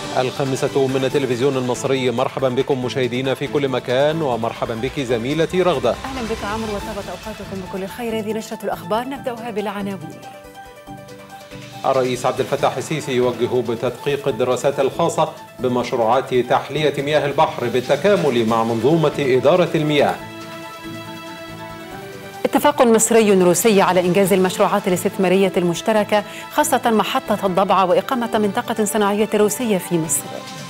الخامسة من التلفزيون المصري، مرحبا بكم مشاهدينا في كل مكان، ومرحبا بك زميلتي رغدة. أهلا بك عمرو، وطابت أوقاتكم بكل الخير. هذه نشرة الأخبار نبدأها بالعناوين. الرئيس عبد الفتاح السيسي يوجه بتدقيق الدراسات الخاصة بمشروعات تحلية مياه البحر بالتكامل مع منظومة إدارة المياه. اتفاق مصري روسي على إنجاز المشروعات الاستثمارية المشتركة، خاصة محطة الضبعة وإقامة منطقة صناعية روسية في مصر.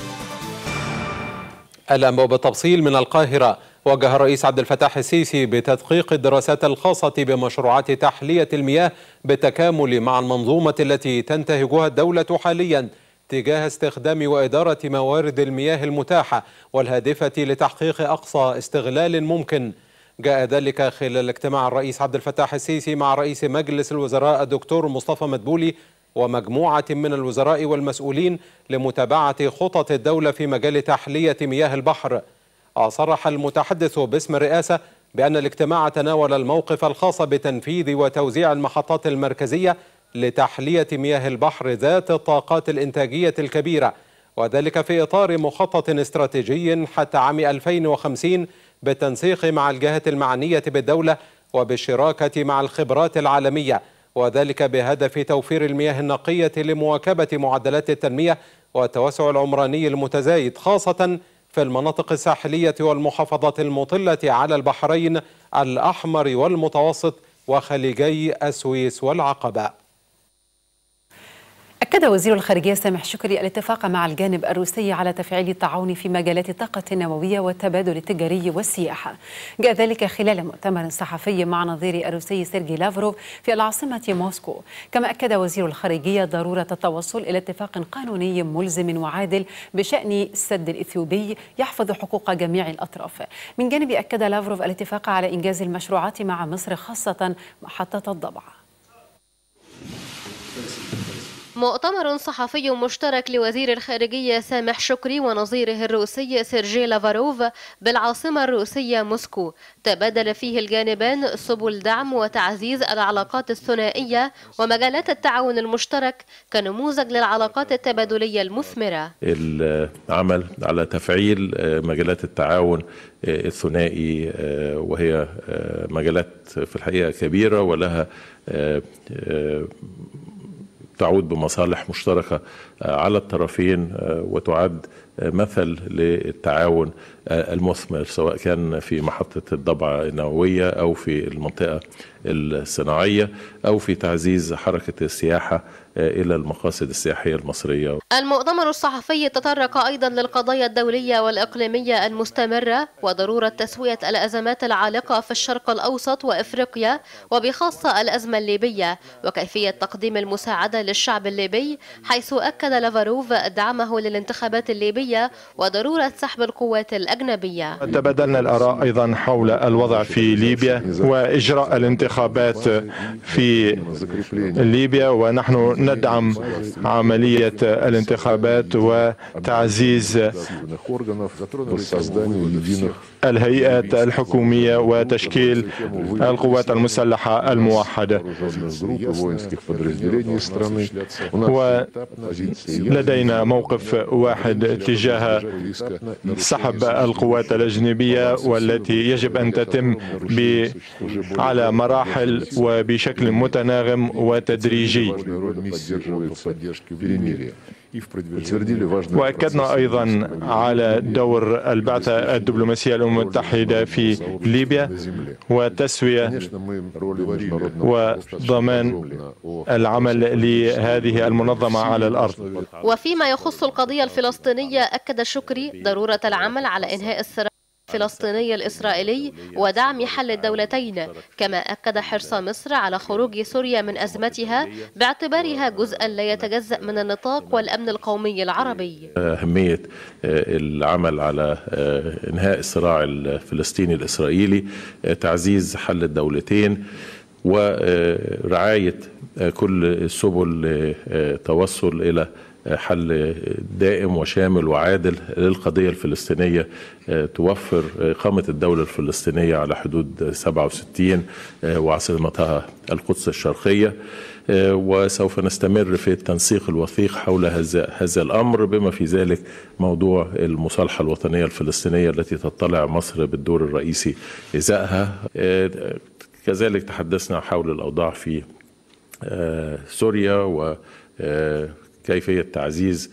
الأنباء بالتفصيل من القاهرة. وجه الرئيس عبد الفتاح السيسي بتدقيق الدراسات الخاصة بمشروعات تحلية المياه بالتكامل مع المنظومة التي تنتهجها الدولة حاليا تجاه استخدام وإدارة موارد المياه المتاحة والهادفة لتحقيق أقصى استغلال ممكن. جاء ذلك خلال اجتماع الرئيس عبد الفتاح السيسي مع رئيس مجلس الوزراء الدكتور مصطفى مدبولي ومجموعة من الوزراء والمسؤولين لمتابعة خطط الدولة في مجال تحلية مياه البحر. صرح المتحدث باسم الرئاسة بأن الاجتماع تناول الموقف الخاص بتنفيذ وتوزيع المحطات المركزية لتحلية مياه البحر ذات الطاقات الإنتاجية الكبيرة، وذلك في إطار مخطط استراتيجي حتى عام 2050 بالتنسيق مع الجهات المعنية بالدولة وبالشراكة مع الخبرات العالمية، وذلك بهدف توفير المياه النقية لمواكبة معدلات التنمية والتوسع العمراني المتزايد، خاصة في المناطق الساحلية والمحافظات المطلة على البحرين الأحمر والمتوسط وخليجي السويس والعقبة. أكد وزير الخارجية سامح شكري الاتفاق مع الجانب الروسي على تفعيل التعاون في مجالات الطاقة النووية والتبادل التجاري والسياحة. جاء ذلك خلال مؤتمر صحفي مع نظير الروسي سيرجي لافروف في العاصمة موسكو. كما أكد وزير الخارجية ضرورة التوصل إلى اتفاق قانوني ملزم وعادل بشأن السد الإثيوبي يحفظ حقوق جميع الأطراف. من جانب أكد لافروف الاتفاق على إنجاز المشروعات مع مصر، خاصة محطة الضبعة. مؤتمر صحفي مشترك لوزير الخارجية سامح شكري ونظيره الروسي سيرجي لافروف بالعاصمة الروسية موسكو، تبادل فيه الجانبان سبل دعم وتعزيز العلاقات الثنائية ومجالات التعاون المشترك كنموذج للعلاقات التبادلية المثمرة. العمل على تفعيل مجالات التعاون الثنائي، وهي مجالات في الحقيقة كبيرة ولها تعود بمصالح مشتركة على الطرفين، وتعد مثل للتعاون المثمر سواء كان في محطة الضبعة النووية أو في المنطقة الصناعية أو في تعزيز حركة السياحة إلى المقاصد السياحية المصرية. المؤتمر الصحفي تطرق أيضا للقضايا الدولية والإقليمية المستمرة وضرورة تسوية الأزمات العالقة في الشرق الأوسط وإفريقيا، وبخاصة الأزمة الليبية، وكيفية تقديم المساعدة للشعب الليبي، حيث أكد لافروف دعمه للانتخابات الليبية وضرورة سحب القوات الأجنبية. تبادلنا الآراء أيضا حول الوضع في ليبيا وإجراء الانتخابات في ليبيا، ونحن ندعم عملية الانتخابات وتعزيز الهيئات الحكومية وتشكيل القوات المسلحة الموحدة. ولدينا موقف واحد تجاه سحب القوات الأجنبية، والتي يجب أن تتم على مراحل وبشكل متناغم وتدريجي. وأكدنا أيضا على دور البعثة الدبلوماسية الأمم المتحدة في ليبيا وتسوية وضمان العمل لهذه المنظمة على الأرض. وفيما يخص القضية الفلسطينية، أكد شكري ضرورة العمل على إنهاء الصراع الفلسطيني الإسرائيلي ودعم حل الدولتين، كما أكد حرص مصر على خروج سوريا من أزمتها باعتبارها جزءا لا يتجزأ من النطاق والأمن القومي العربي. أهمية العمل على إنهاء الصراع الفلسطيني الإسرائيلي، تعزيز حل الدولتين، ورعاية كل سبل التوصل إلى حل دائم وشامل وعادل للقضية الفلسطينية، توفر إقامة الدولة الفلسطينية على حدود 67 وعاصمتها القدس الشرقية، وسوف نستمر في التنسيق الوثيق حول هذا الأمر، بما في ذلك موضوع المصالحة الوطنية الفلسطينية التي تطلع مصر بالدور الرئيسي إزاءها. كذلك تحدثنا حول الأوضاع في سوريا وكيفية تعزيز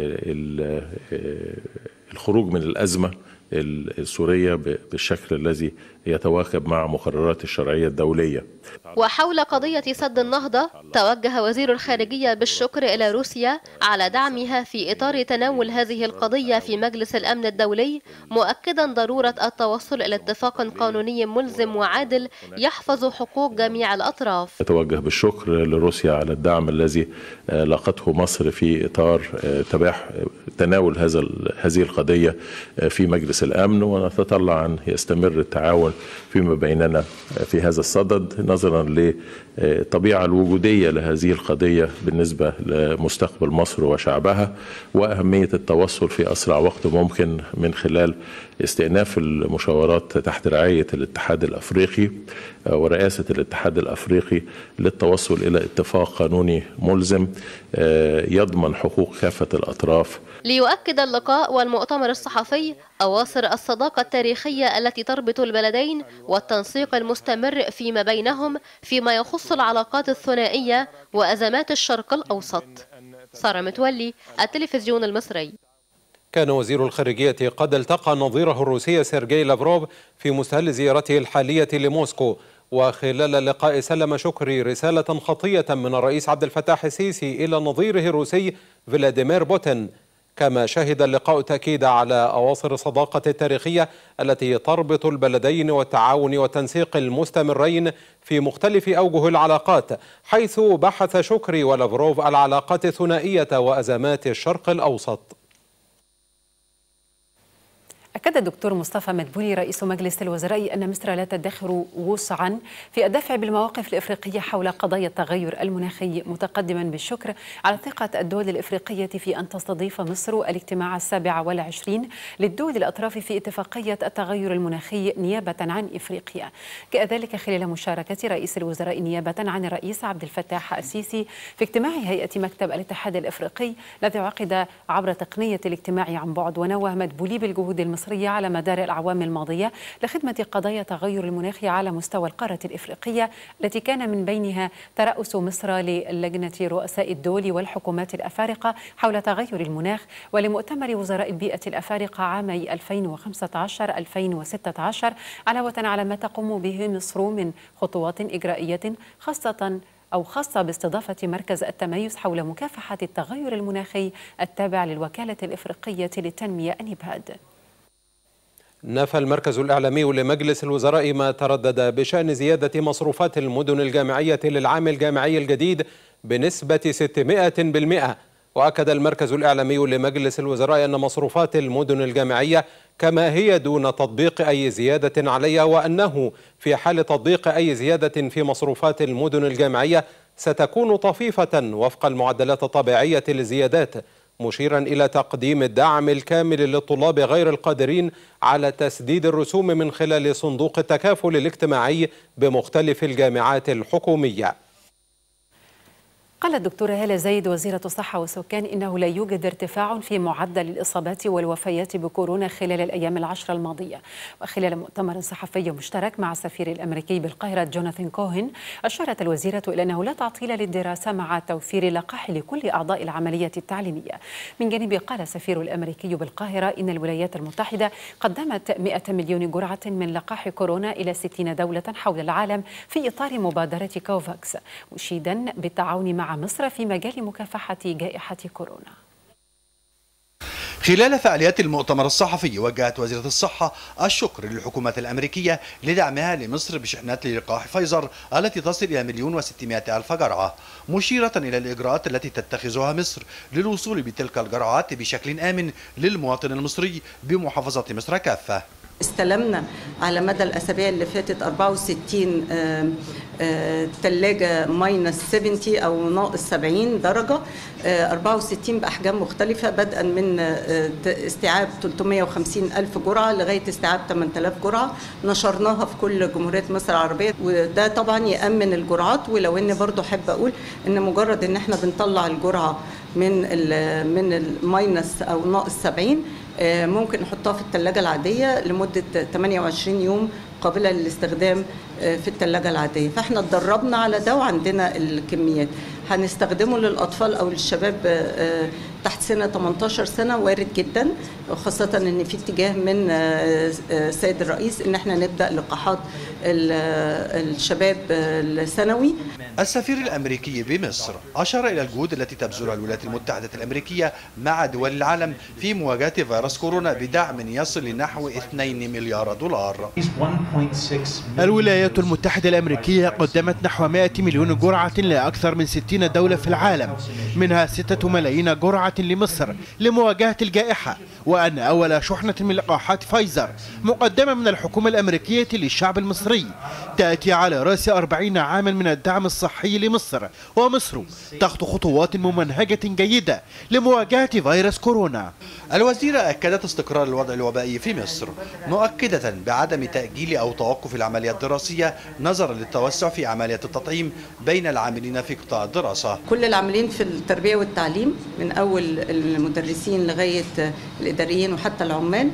الخروج من الأزمة السورية بالشكل الذي يتواكب مع مقررات الشرعية الدولية. وحول قضية سد النهضة، توجه وزير الخارجية بالشكر إلى روسيا على دعمها في إطار تناول هذه القضية في مجلس الأمن الدولي، مؤكدا ضرورة التوصل إلى اتفاق قانوني ملزم وعادل يحفظ حقوق جميع الأطراف. أتوجه بالشكر لروسيا على الدعم الذي لاقته مصر في إطار تناول هذه القضية في مجلس الأمن، ونتطلع أن يستمر التعاون فيما بيننا في هذا الصدد، نظرا للطبيعة الوجودية لهذه القضية بالنسبة لمستقبل مصر وشعبها، وأهمية التوصل في أسرع وقت ممكن من خلال استئناف المشاورات تحت رعاية الاتحاد الأفريقي ورئاسة الاتحاد الأفريقي للتوصل إلى اتفاق قانوني ملزم يضمن حقوق كافة الأطراف. ليؤكد اللقاء والمؤتمر الصحفي أواصر الصداقة التاريخية التي تربط البلدين والتنسيق المستمر فيما بينهم فيما يخص العلاقات الثنائية وأزمات الشرق الأوسط. سارة متولي، التلفزيون المصري. كان وزير الخارجية قد التقى نظيره الروسي سيرجي لافروف في مستهل زيارته الحالية لموسكو، وخلال اللقاء سلم شكري رسالة خطية من الرئيس عبد الفتاح السيسي إلى نظيره الروسي فلاديمير بوتين. كما شهد اللقاء تأكيد على أواصر الصداقة التاريخية التي تربط البلدين والتعاون والتنسيق المستمرين في مختلف أوجه العلاقات، حيث بحث شكري ولافروف العلاقات الثنائية وأزمات الشرق الأوسط. أكد الدكتور مصطفى مدبولي رئيس مجلس الوزراء أن مصر لا تدخر وسعا في الدفع بالمواقف الإفريقية حول قضايا التغير المناخي، متقدما بالشكر على ثقة الدول الإفريقية في أن تستضيف مصر الاجتماع 27 للدول الأطراف في اتفاقية التغير المناخي نيابة عن إفريقيا. جاء ذلك خلال مشاركة رئيس الوزراء نيابة عن الرئيس عبد الفتاح السيسي في اجتماع هيئة مكتب الاتحاد الإفريقي الذي عقد عبر تقنية الاجتماع عن بعد. ونوه مدبولي بالجهود المصرية على مدار الأعوام الماضية لخدمة قضايا تغير المناخ على مستوى القارة الإفريقية، التي كان من بينها ترأس مصر للجنة رؤساء الدول والحكومات الأفارقة حول تغير المناخ، ولمؤتمر وزراء البيئة الأفارقة عامي 2015-2016، علاوة على ما تقوم به مصر من خطوات إجرائية خاصة باستضافة مركز التميز حول مكافحة التغير المناخي التابع للوكالة الإفريقية للتنمية نبهاد. نفى المركز الإعلامي لمجلس الوزراء ما تردد بشأن زيادة مصروفات المدن الجامعية للعام الجامعي الجديد بنسبة 600%. وأكد المركز الإعلامي لمجلس الوزراء أن مصروفات المدن الجامعية كما هي دون تطبيق أي زيادة عليها، وأنه في حال تطبيق أي زيادة في مصروفات المدن الجامعية ستكون طفيفة وفق المعدلات الطبيعية للزيادات، مشيرا إلى تقديم الدعم الكامل للطلاب غير القادرين على تسديد الرسوم من خلال صندوق التكافل الاجتماعي بمختلف الجامعات الحكومية. قالت الدكتورة هالة زايد وزيرة الصحة والسكان إنه لا يوجد ارتفاع في معدل الإصابات والوفيات بكورونا خلال الأيام العشر الماضية. وخلال مؤتمر صحفي مشترك مع السفير الأمريكي بالقاهرة جوناثان كوهن، أشارت الوزيرة إلى أنه لا تعطيل للدراسة مع توفير اللقاح لكل أعضاء العملية التعليمية. من جانبه قال السفير الأمريكي بالقاهرة إن الولايات المتحدة قدمت 100 مليون جرعة من لقاح كورونا إلى 60 دولة حول العالم في إطار مبادرة كوفاكس، مشيدا بالتعاون مع مصر في مجال مكافحة جائحة كورونا. خلال فعاليات المؤتمر الصحفي وجهت وزيرة الصحة الشكر للحكومة الأمريكية لدعمها لمصر بشحنات للقاح فايزر التي تصل إلى 1,600,000 جرعة، مشيرة إلى الإجراءات التي تتخذها مصر للوصول بتلك الجرعات بشكل آمن للمواطن المصري بمحافظة مصر كافة. استلمنا على مدى الأسابيع اللي فاتت 64 ثلاجة -70 أو -70 درجة، 64 بأحجام مختلفة، بدءا من استيعاب 350 ألف جرعة لغاية استيعاب 8000 جرعة. نشرناها في كل جمهورية مصر العربية، وده طبعا يأمن الجرعات. ولو إن برضو حابة أقول إن مجرد إن احنا بنطلع الجرعة من الماينس أو -70 ممكن نحطها في الثلاجة العادية لمدة 28 يوم قابلة للاستخدام في الثلاجة العادية. فاحنا اتدربنا على ده وعندنا الكميات. هنستخدمه للأطفال أو للشباب تحت سنة 18 سنة وارد جدا، وخاصة ان في اتجاه من السيد الرئيس ان احنا نبدأ لقاحات الشباب الثانوي. السفير الأمريكي بمصر أشار إلى الجهود التي تبذلها الولايات المتحدة الأمريكية مع دول العالم في مواجهة فيروس كورونا بدعم يصل لنحو 2 مليار دولار. الولايات المتحدة الأمريكية قدمت نحو 100 مليون جرعة لأكثر من 60 دولة في العالم، منها 6 ملايين جرعة لمصر لمواجهة الجائحة، وأن أول شحنة من لقاحات فايزر مقدمة من الحكومة الأمريكية للشعب المصري تأتي على رأس 40 عاما من الدعم الصحي لمصر، ومصر تخطو خطوات ممنهجة جيدة لمواجهة فيروس كورونا. الوزيرة أكدت استقرار الوضع الوبائي في مصر، مؤكدة بعدم تأجيل أو توقف العملية الدراسية نظرا للتوسع في عملية التطعيم بين العاملين في قطاع الدراسة. كل العاملين في التربية والتعليم من أول المدرسين لغاية الإداريين وحتى العمال،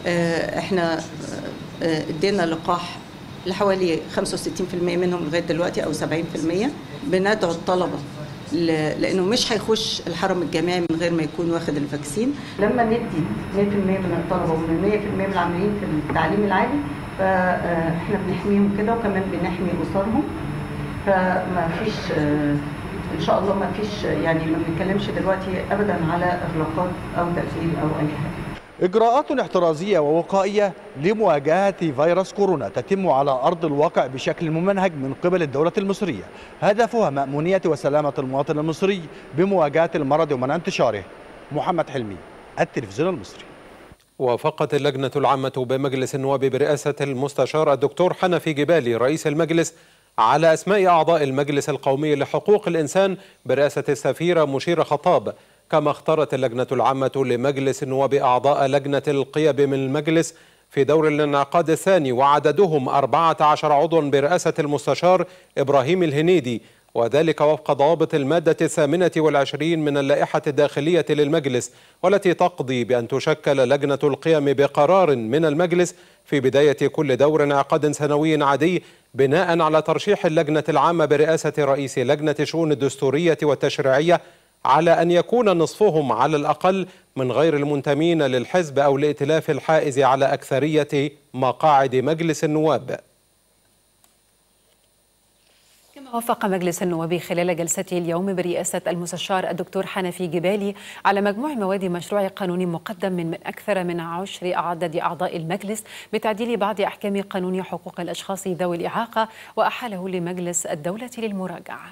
احنا ادينا لقاح لحوالي 65% منهم لغاية دلوقتي أو 70%. بندعو الطلبة لأنه مش هيخش الحرم الجامعي من غير ما يكون واخد الفاكسين. لما ندي 100% من الطلبة و100% من العاملين في التعليم العالي فاحنا بنحميهم كده، وكمان بنحمي أسرهم. فما فيش إن شاء الله ما فيش يعني ما بنتكلمش دلوقتي أبدا على إغلاقات أو تقفيل أو أي حاجة. إجراءات احترازية ووقائية لمواجهة فيروس كورونا تتم على أرض الواقع بشكل ممنهج من قبل الدولة المصرية، هدفها مأمونية وسلامة المواطن المصري بمواجهة المرض ومنع انتشاره. محمد حلمي، التلفزيون المصري. وافقت اللجنة العامة بمجلس النواب برئاسة المستشار الدكتور حنفي جبالي رئيس المجلس على أسماء أعضاء المجلس القومي لحقوق الإنسان برئاسة السفيرة مشيرة خطاب. كما اختارت اللجنة العامة لمجلس النواب أعضاء لجنة القيم من المجلس في دور الانعقاد الثاني، وعددهم 14 عضوا برئاسة المستشار إبراهيم الهنيدي، وذلك وفق ضوابط المادة 28 من اللائحة الداخلية للمجلس، والتي تقضي بأن تشكل لجنة القيم بقرار من المجلس في بداية كل دور انعقاد سنوي عادي، بناء على ترشيح اللجنة العامة برئاسة رئيس لجنة الشؤون الدستورية والتشريعية على أن يكون نصفهم على الأقل من غير المنتمين للحزب أو الائتلاف الحائز على أكثرية مقاعد مجلس النواب. كما وافق مجلس النواب خلال جلسته اليوم برئاسة المستشار الدكتور حنفي جبالي على مجموع مواد مشروع قانون مقدم من أكثر من 10 عدد أعضاء المجلس بتعديل بعض أحكام قانون حقوق الأشخاص ذوي الإعاقة، وأحاله لمجلس الدولة للمراجعة.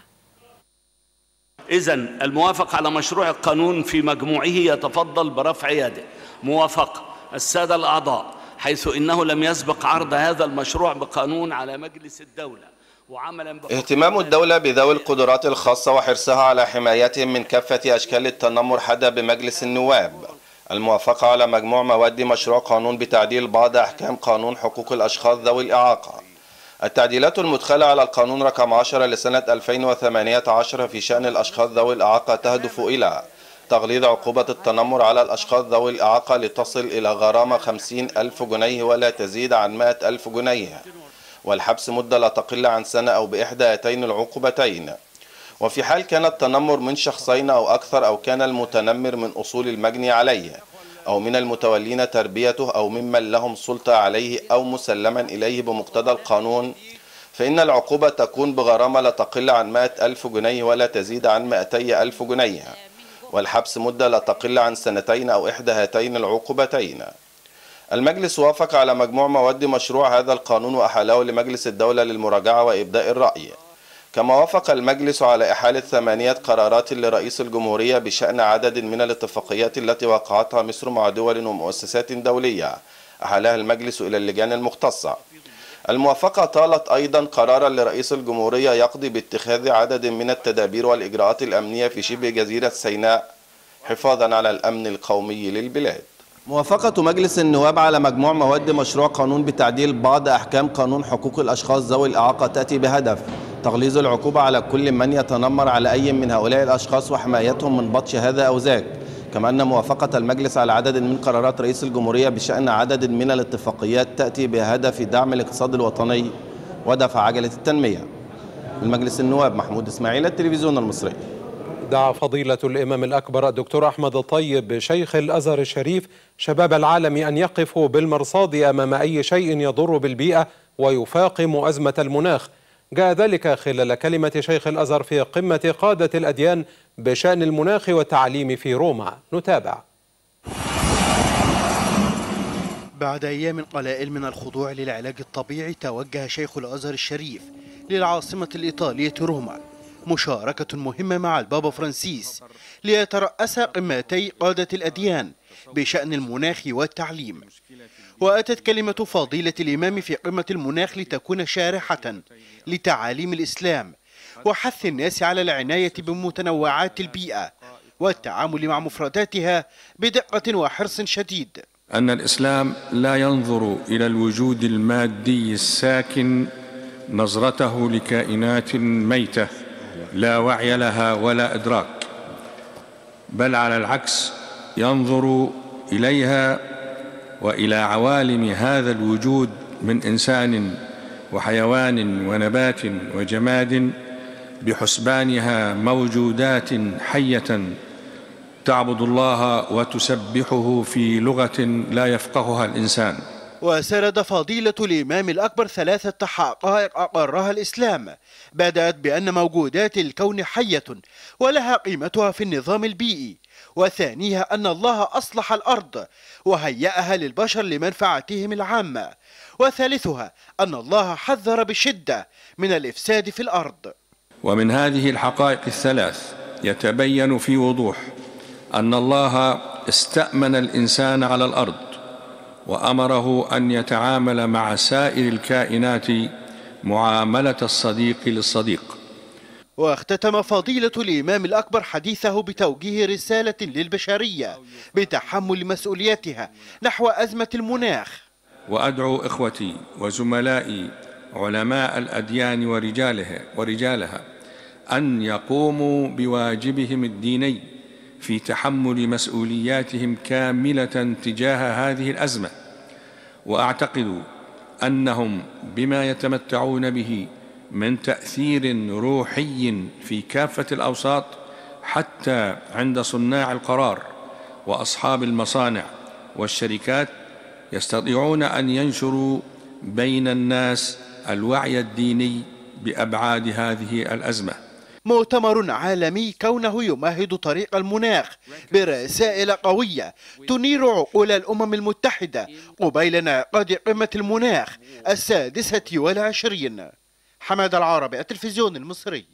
إذن الموافق على مشروع القانون في مجموعه يتفضل برفع يده. موافقة السادة الأعضاء، حيث إنه لم يسبق عرض هذا المشروع بقانون على مجلس الدولة. اهتمام الدولة بذوي القدرات الخاصة وحرصها على حمايتهم من كافة أشكال التنمر حدا بمجلس النواب الموافقة على مجموع مواد مشروع قانون بتعديل بعض أحكام قانون حقوق الأشخاص ذوي الإعاقة. التعديلات المدخلة على القانون رقم 10 لسنة 2018 في شأن الأشخاص ذوي الإعاقة تهدف إلى تغليظ عقوبة التنمر على الأشخاص ذوي الإعاقة لتصل إلى غرامة 50,000 جنيه ولا تزيد عن 100,000 جنيه، والحبس مدة لا تقل عن سنة أو بإحدى هاتين العقوبتين. وفي حال كان التنمر من شخصين أو أكثر، أو كان المتنمر من أصول المجني عليه أو من المتولين تربيته أو ممن لهم سلطة عليه أو مسلما إليه بمقتضى القانون، فإن العقوبة تكون بغرامة لا تقل عن 100,000 جنيه ولا تزيد عن 200,000 جنيه، والحبس مدة لا تقل عن 2 أو إحدى هاتين العقوبتين. المجلس وافق على مجموع مواد مشروع هذا القانون وأحاله لمجلس الدولة للمراجعة وإبداء الرأي. كما وافق المجلس على إحالة 8 قرارات لرئيس الجمهورية بشأن عدد من الاتفاقيات التي وقعتها مصر مع دول ومؤسسات دولية أحالها المجلس إلى اللجان المختصة. الموافقة طالت أيضا قرارا لرئيس الجمهورية يقضي باتخاذ عدد من التدابير والإجراءات الأمنية في شبه جزيرة سيناء حفاظا على الأمن القومي للبلاد. موافقة مجلس النواب على مجموع مواد مشروع قانون بتعديل بعض أحكام قانون حقوق الأشخاص ذوي الإعاقة تأتي بهدف تغليظ العقوبة على كل من يتنمر على أي من هؤلاء الأشخاص وحمايتهم من بطش هذا أو ذاك. كما أن موافقة المجلس على عدد من قرارات رئيس الجمهورية بشأن عدد من الاتفاقيات تأتي بهدف دعم الاقتصاد الوطني ودفع عجلة التنمية. المجلس النواب محمود إسماعيل، التلفزيون المصري. دعا فضيلة الإمام الأكبر الدكتور أحمد الطيب شيخ الأزهر الشريف شباب العالم أن يقفوا بالمرصاد أمام أي شيء يضر بالبيئة ويفاقم أزمة المناخ. جاء ذلك خلال كلمة شيخ الأزهر في قمة قادة الأديان بشأن المناخ والتعليم في روما. نتابع. بعد أيام قلائل من الخضوع للعلاج الطبيعي توجه شيخ الأزهر الشريف للعاصمة الإيطالية روما مشاركة مهمة مع البابا فرانسيس ليترأس قمتي قادة الأديان بشأن المناخ والتعليم. وأتت كلمة فضيلة الإمام في قمة المناخ لتكون شارحة لتعاليم الإسلام وحث الناس على العناية بمتنوعات البيئة والتعامل مع مفرداتها بدقة وحرص شديد. أن الإسلام لا ينظر إلى الوجود المادي الساكن نظرته لكائنات ميتة لا وعي لها ولا إدراك، بل على العكس ينظر إليها وإلى عوالم هذا الوجود من إنسان وحيوان ونبات وجماد بحسبانها موجودات حية تعبد الله وتسبحه في لغة لا يفقهها الإنسان. وسرد فضيلة الإمام الأكبر 3 حقائق أقرها الإسلام، بدأت بأن موجودات الكون حية ولها قيمتها في النظام البيئي، وثانيها أن الله أصلح الأرض وهيأها للبشر لمنفعتهم العامة، وثالثها أن الله حذر بشدة من الإفساد في الأرض. ومن هذه الحقائق الثلاث يتبين في وضوح أن الله استأمن الإنسان على الأرض وأمره أن يتعامل مع سائر الكائنات معاملة الصديق للصديق. واختتم فضيلة الإمام الأكبر حديثه بتوجيه رسالة للبشرية بتحمل مسؤوليتها نحو أزمة المناخ. وأدعو إخوتي وزملائي علماء الأديان ورجالها أن يقوموا بواجبهم الديني في تحمل مسؤولياتهم كاملة تجاه هذه الأزمة، وأعتقد أنهم بما يتمتعون به من تأثير روحي في كافة الأوساط حتى عند صناع القرار وأصحاب المصانع والشركات يستطيعون أن ينشروا بين الناس الوعي الديني بأبعاد هذه الأزمة. مؤتمر عالمي كونه يمهد طريق المناخ برسائل قوية تنير عقول الأمم المتحدة قبيل انعقاد قمة المناخ 26. حماد العربي، التلفزيون المصري.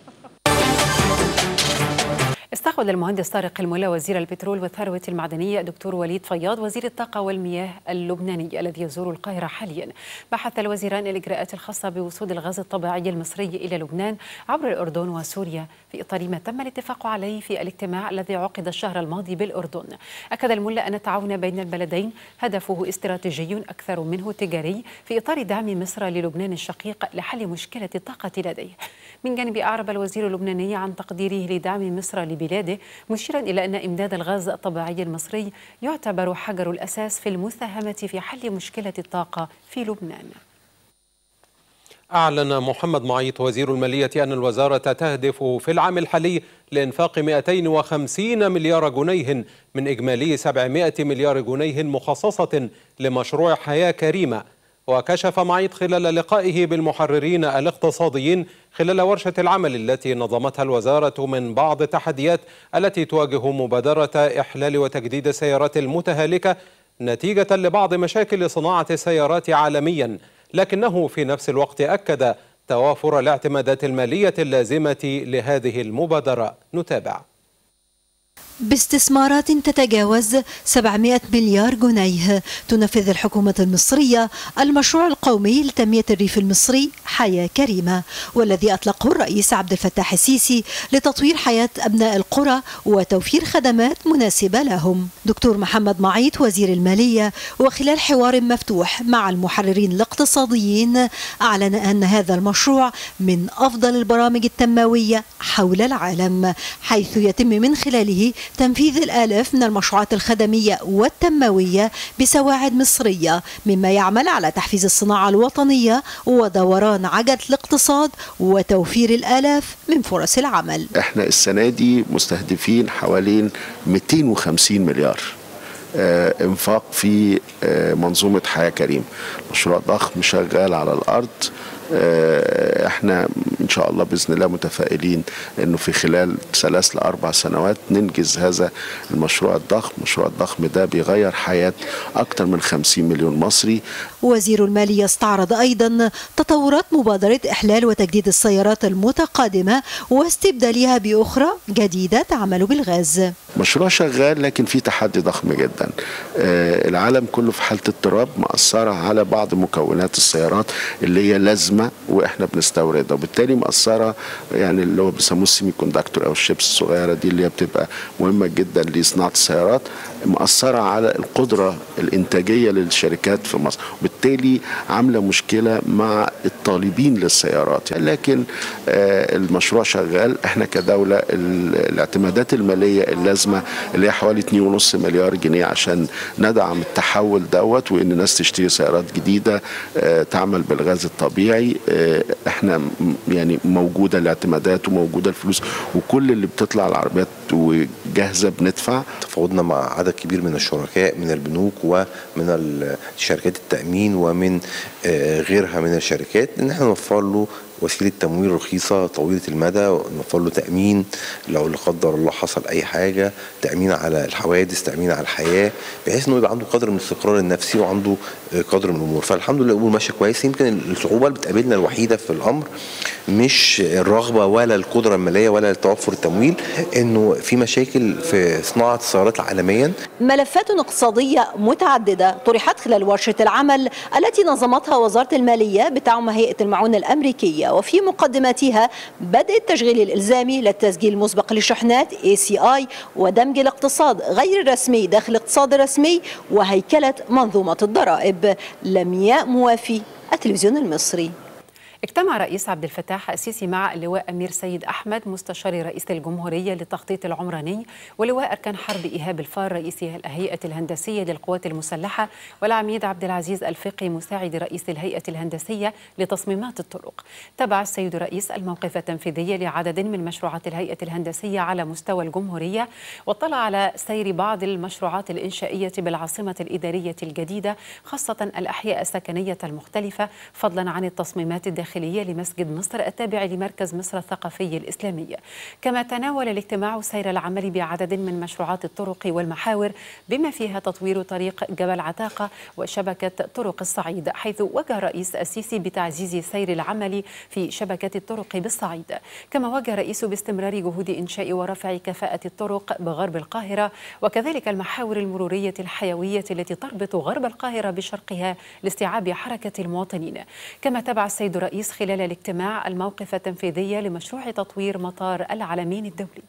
استقبل المهندس طارق الملا وزير البترول والثروة المعدنية الدكتور وليد فياض وزير الطاقة والمياه اللبناني الذي يزور القاهرة حاليا. بحث الوزيران الإجراءات الخاصة بوصول الغاز الطبيعي المصري إلى لبنان عبر الأردن وسوريا في إطار ما تم الاتفاق عليه في الاجتماع الذي عقد الشهر الماضي بالأردن. أكد الملا أن التعاون بين البلدين هدفه استراتيجي أكثر منه تجاري في إطار دعم مصر للبنان الشقيق لحل مشكلة الطاقة لديه. من جانب أعرب الوزير اللبناني عن تقديره لدعم مصر لبلاده، مشيرا إلى أن إمداد الغاز الطبيعي المصري يعتبر حجر الأساس في المساهمة في حل مشكلة الطاقة في لبنان. أعلن محمد معيط وزير المالية أن الوزارة تهدف في العام الحالي لإنفاق 250 مليار جنيه من إجمالي 700 مليار جنيه مخصصة لمشروع حياة كريمة. وكشف معيط خلال لقائه بالمحررين الاقتصاديين خلال ورشة العمل التي نظمتها الوزارة من بعض التحديات التي تواجه مبادرة إحلال وتجديد السيارات المتهالكة نتيجة لبعض مشاكل صناعة السيارات عالميا، لكنه في نفس الوقت أكد توافر الاعتمادات المالية اللازمة لهذه المبادرة. نتابع. باستثمارات تتجاوز 700 مليار جنيه تنفذ الحكومة المصرية المشروع القومي لتنمية الريف المصري حياة كريمة، والذي أطلقه الرئيس عبد الفتاح السيسي لتطوير حياة أبناء القرى وتوفير خدمات مناسبة لهم. دكتور محمد معيط وزير المالية وخلال حوار مفتوح مع المحررين الاقتصاديين أعلن أن هذا المشروع من أفضل البرامج التنموية حول العالم، حيث يتم من خلاله تنفيذ الآلاف من المشروعات الخدمية والتنموية بسواعد مصرية، مما يعمل على تحفيز الصناعة الوطنية ودوران عجلة الاقتصاد وتوفير الآلاف من فرص العمل. احنا السنة دي مستهدفين حوالي 250 مليار انفاق في منظومة حياة كريم، مشروع ضخم شغال على الأرض. احنا ان شاء الله باذن الله متفائلين انه في خلال 3 ل 4 سنوات ننجز هذا المشروع الضخم. المشروع الضخم ده بيغير حياه اكثر من 50 مليون مصري. وزير المالية استعرض ايضا تطورات مبادرة احلال وتجديد السيارات المتقادمة واستبدالها باخرى جديدة تعمل بالغاز. مشروع شغال لكن في تحدي ضخم جدا. العالم كله في حالة اضطراب مأثرة على بعض مكونات السيارات اللي هي لازمة واحنا بنستوردها، وبالتالي مأثرة يعني اللي هو بيسموه السيمي كوندكتور او الشيبس الصغيرة دي اللي هي بتبقى مهمة جدا لصناعة السيارات، مأثرة على القدرة الإنتاجية للشركات في مصر، وبالتالي عاملة مشكلة مع الطالبين للسيارات. لكن المشروع شغال. احنا كدولة الاعتمادات المالية اللازمة اللي هي حوالي 2.5 مليار جنيه عشان ندعم التحول دوت، وان الناس تشتري سيارات جديدة تعمل بالغاز الطبيعي. احنا يعني موجودة الاعتمادات وموجودة الفلوس وكل اللي بتطلع العربيات وجاهزة بندفع. تفاوضنا مع عدد كبير من الشركاء من البنوك ومن شركات التأمين ومن غيرها من الشركات ان احنا نوفر له وسيله تمويل رخيصه طويله المدى، ونوفر له تامين لو لا قدر الله حصل اي حاجه، تامين على الحوادث، تامين على الحياه، بحيث انه يبقى عنده قدر من الاستقرار النفسي وعنده قدر من الامور. فالحمد لله الامور ماشيه كويس. يمكن الصعوبه اللي بتقابلنا الوحيده في الامر مش الرغبه ولا القدره الماليه ولا توفر التمويل، انه في مشاكل في صناعه السيارات عالميا. ملفات اقتصاديه متعدده طرحت خلال ورشه العمل التي نظمتها وزاره الماليه بدعم هيئه المعونه الامريكيه، وفي مقدماتها بدء التشغيل الإلزامي للتسجيل المسبق للشحنات ACI ودمج الاقتصاد غير الرسمي داخل الاقتصاد الرسمي وهيكلة منظومة الضرائب. لمياء موافي، التلفزيون المصري. اجتمع رئيس عبد الفتاح السيسي مع اللواء أمير سيد أحمد مستشار رئيس الجمهورية للتخطيط العمراني، ولواء أركان حرب إيهاب الفار رئيس الهيئة الهندسية للقوات المسلحة، والعميد عبد العزيز الفقي مساعد رئيس الهيئة الهندسية لتصميمات الطرق. تبع السيد الرئيس الموقف التنفيذي لعدد من مشروعات الهيئة الهندسية على مستوى الجمهورية، واطلع على سير بعض المشروعات الإنشائية بالعاصمة الإدارية الجديدة، خاصة الأحياء السكنية المختلفة، فضلا عن التصميمات الداخلية لمسجد مصر التابع لمركز مصر الثقافي الإسلامي. كما تناول الاجتماع سير العمل بعدد من مشروعات الطرق والمحاور بما فيها تطوير طريق جبل عتاقة وشبكة طرق الصعيد، حيث وجه الرئيس السيسي بتعزيز سير العمل في شبكة الطرق بالصعيد. كما وجه الرئيس باستمرار جهود إنشاء ورفع كفاءة الطرق بغرب القاهرة، وكذلك المحاور المرورية الحيوية التي تربط غرب القاهرة بشرقها لاستيعاب حركة المواطنين. كما تبع السيد الرئيس خلال الاجتماع الموقف التنفيذي لمشروع تطوير مطار العلمين الدولي.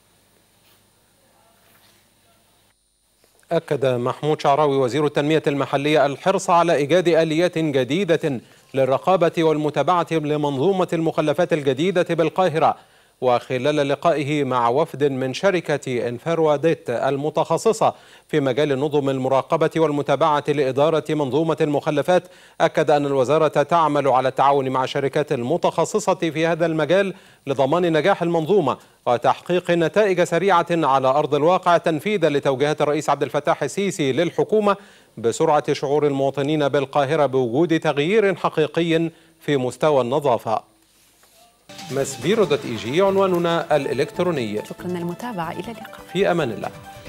أكد محمود شعراوي وزير التنمية المحلية الحرص على إيجاد آليات جديدة للرقابة والمتابعة لمنظومة المخلفات الجديدة بالقاهرة. وخلال لقائه مع وفد من شركة انفروديت المتخصصة في مجال نظم المراقبة والمتابعة لإدارة منظومة المخلفات، أكد أن الوزارة تعمل على التعاون مع الشركات المتخصصة في هذا المجال لضمان نجاح المنظومة وتحقيق نتائج سريعة على أرض الواقع، تنفيذا لتوجيهات الرئيس عبد الفتاح السيسي للحكومة بسرعة شعور المواطنين بالقاهرة بوجود تغيير حقيقي في مستوى النظافة. مسبيرو.eg عنواننا الإلكتروني. شكرا للمتابعة، إلى اللقاء. في أمان الله.